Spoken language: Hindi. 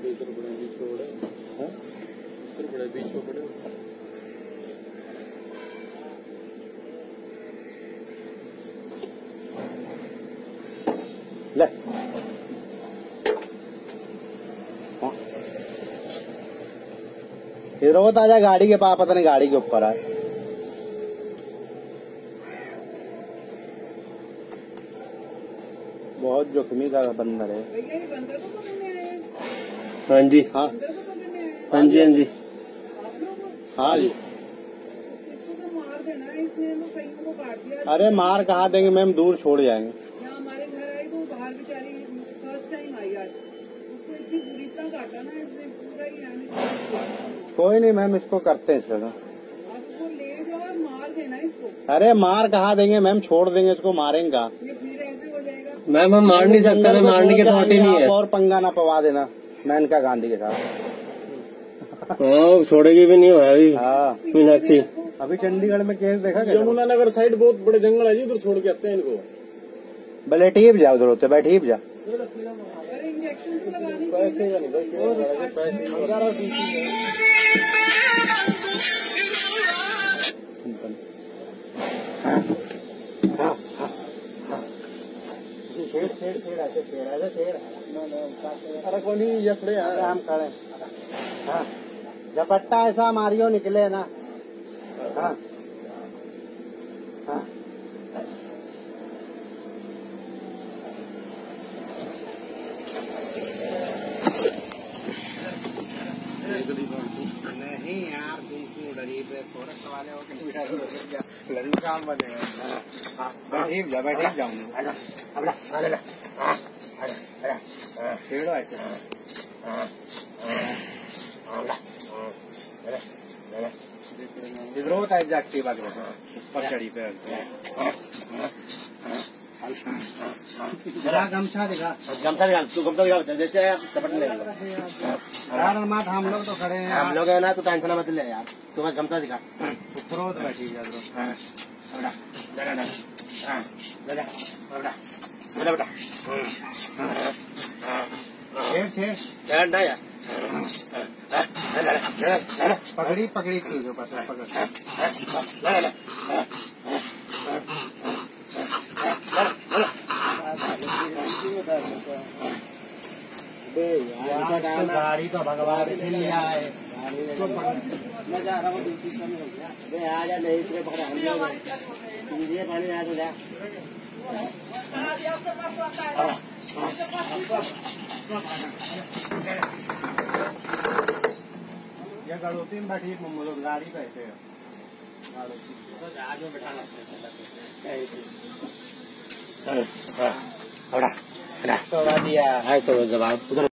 बीच में पड़े ले इधर वो ताजा गाड़ी के पास, पता नहीं गाड़ी के ऊपर है। बहुत जोखिमी का बंदर है। हाँ जी, हाँ हाँ जी, हाँ जी, हाँ जी। अरे मार कहा देंगे मैम, दूर छोड़ जाएंगे। हमारे घर आई तो बाहर बेचारी फर्स्ट टाइम आई आज, उसको इतनी बुरी तरह काटा ना इसने, पूरा ही यानी। कोई नहीं मैम, इसको करते हैं इसका। आपको ले जाओ और मार देना इसको। अरे मार कहा देंगे मैम, छोड़ देंगे इसको, मारेंगे। ये फिर ऐसे हो जाएगा। मैम हम मार नहीं सकते, मैं मारने की अथॉरिटी नहीं है। और पंगा ना पवा देना मेनका गांधी के साथ। हाँ, छोड़ेगी भी नहीं भाई। हाँ मीनाक्षी, अभी चंडीगढ़ में केस देखा क्या? यमुनानगर साइड बहुत बड़े जंगल है जी, उधर छोड़ के आते हैं इनको। भले टीप जा उधर होते, बैठ टीप जा। अरे इंजेक्शन तो लगानी अरे कोई नहीं, ये खड़े हैं, हम खड़े। हाँ झपट्टा ऐसा मारियो निकले ना। हाँ हाँ नहीं यार, तुम क्यों डरी पे फॉरेस्ट वाले हो के लड़ी काम बनेगा। बैठ जा, बैठ जाऊंगा। खेलो ऐसे। इधर टाइप जागती बात ऊपर चढ़ी पे गमछा दिखा, गमछा दिखा, तू गमछा दिखा, जैसे चपट ले यार। मात हम लोग तो खड़े हैं, हम लोग है ना, तू टेंशन मत ले यार। तुम्हें गमछा दिखा, उतरो तो बैठी जा। बेटा शेर यार, पकड़ी पकड़ी पकड़। गाड़ी तो भगवान से ले आए, मैं जा रहा हूँ ड्यूटी समय हो गया। आ जा, नहीं इसलिए पकड़ा हम लोग पानी आ जा। ये गड़ोती में बैठी गाड़ी कैसे आज में बैठा तो दिया है तो जवाब